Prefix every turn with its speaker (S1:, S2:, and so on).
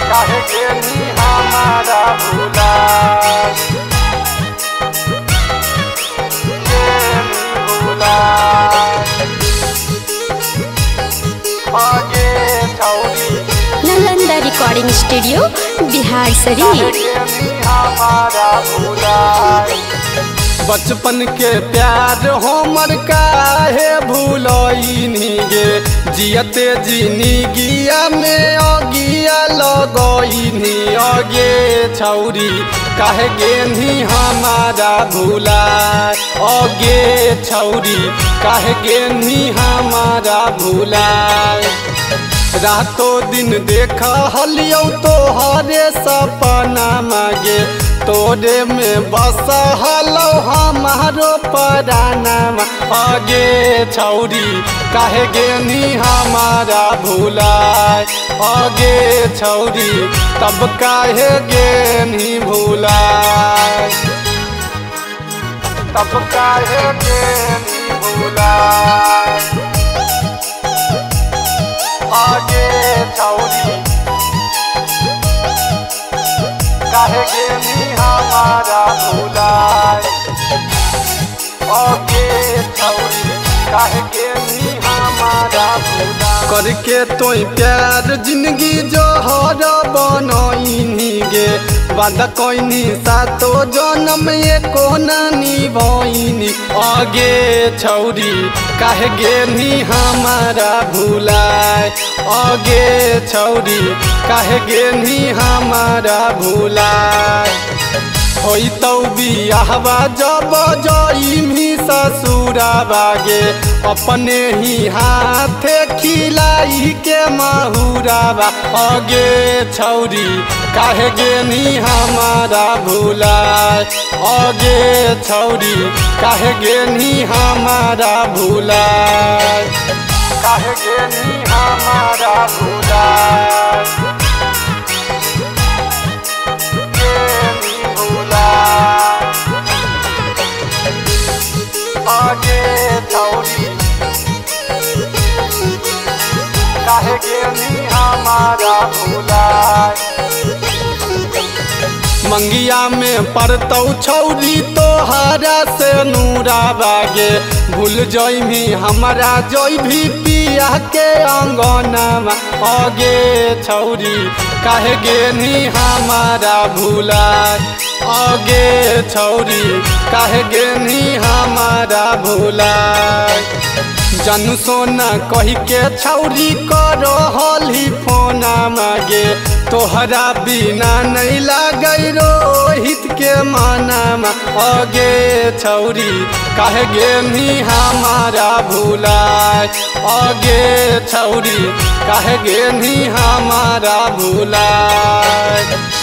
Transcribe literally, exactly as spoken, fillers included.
S1: काहे गेनी हमारा भूला भूला आगे छौरी
S2: नालंदा रिकॉर्डिंग स्टूडियो बिहार शरीफ।
S1: हमारा भूला बचपन के प्यार हमर काहे भूलइनी गे जियते जिंदगिया में अगिया लगइनी अगे छौरी काहे गेनी हमारा भूला अगे छौरी काहे गेनी हमारा भूला रातों दिन देखा हलियो तोहरे सपना मागे तोरे में बस हलो हमारो पराना आगे छौरी काहे गेनी हमारा भूला आगे छौरी तब काहे गेनी भूला तब काहे गेनी भूला आगे छौरी काहे गेनी हमारा भूला आगे छौरी काहे गेनी हमारा भूला करके तोई प्यार जिंदगी जोहर बनइनी गे वादा कोइनी सातो जन्म एको नानी भइनी आगे छौरी काहे गेनी हमारा भूला आगे छौरी काहे गेनी हमारा भूला होई तो बियाहवा जब जइमी ससुरा बागे अपने ही हाथे खिलाई के माहुरावा आगे छौरी काहे गेनी हमारा भूला आगे छौरी काहे गेनी हमारा भूला काहे गेनी हमारा भूला आगे छौरी काहे गेनी हमारा भूला मंगिया में पड़तौ छौरी तोहरा से नूरा बागे भूल जइमी हमारा जइभी पिया के अंगना आगे छौरी काहे गेनी हमारा भूला आगे छौरी काहे गेनी हमारा भूला जानू सोना कही के छौरी करो हली फोना मागे तोहरा बिना नहीं लागै रोहित के माना आगे छौरी काहे गेनी हमारा भूला आगे छौरी काहे गेनी हमारा भूला।